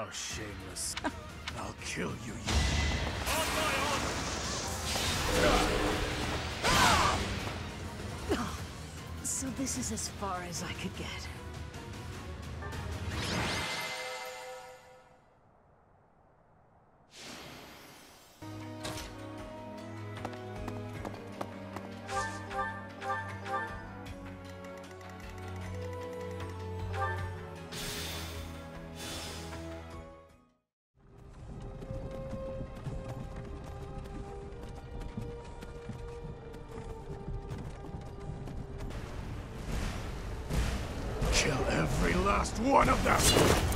How shameless. I'll kill you, So this is as far as I could get. Kill every last one of them!